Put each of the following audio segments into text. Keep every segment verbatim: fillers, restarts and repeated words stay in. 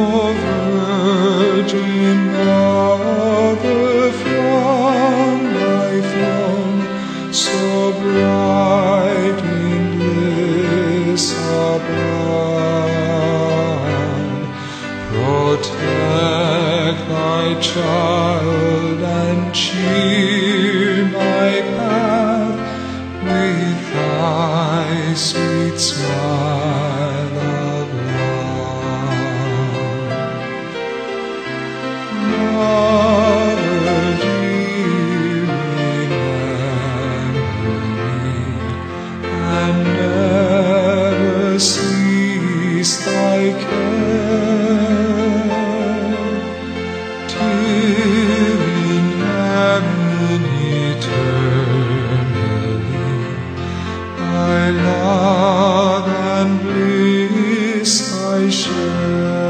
Virgin Mother, from thy throne, so bright in bliss abound, protect thy child and cheer my path with thy sweet smile of love. Mother dear, remember me, and never cease thy care, till in heaven eternally thy love and bliss I share.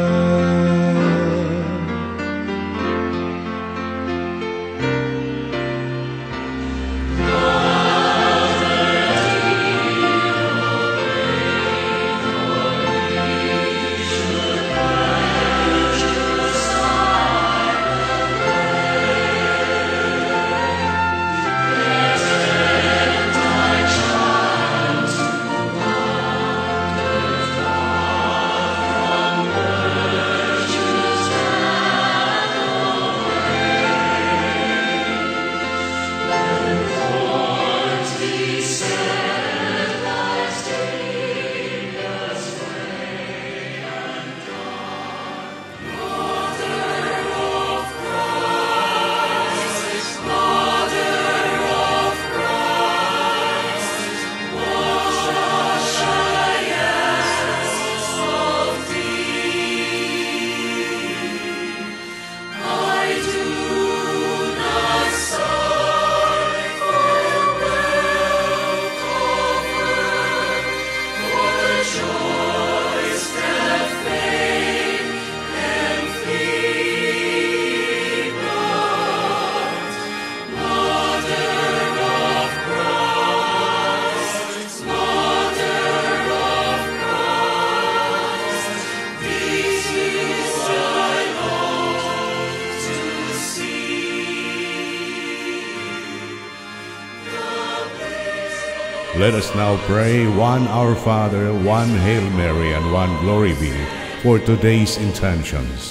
Let us now pray one Our Father, one Hail Mary, and one Glory Be for today's intentions.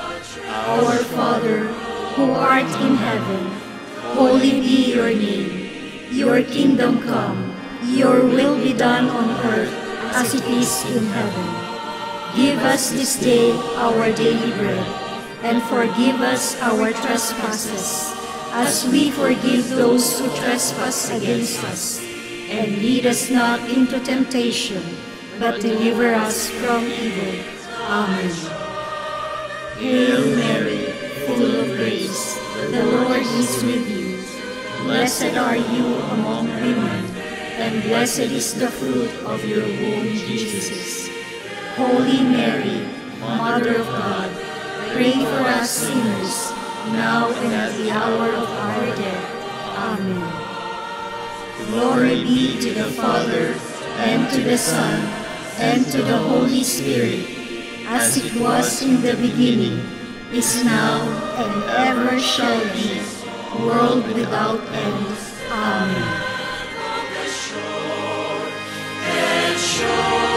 Our Father, who art in heaven, holy be your name. Your kingdom come, your will be done on earth as it is in heaven. Give us this day our daily bread, and forgive us our trespasses, as we forgive those who trespass against us. And lead us not into temptation, but deliver us from evil. Amen. Hail Mary, full of grace, the Lord is with you. Blessed are you among women, and blessed is the fruit of your womb, Jesus. Holy Mary, Mother of God, pray for us sinners, now and at the hour of our death. Amen. Glory be to the Father, and to the Son, and to the Holy Spirit, as it was in the beginning, is now, and ever shall be, world without end. Amen.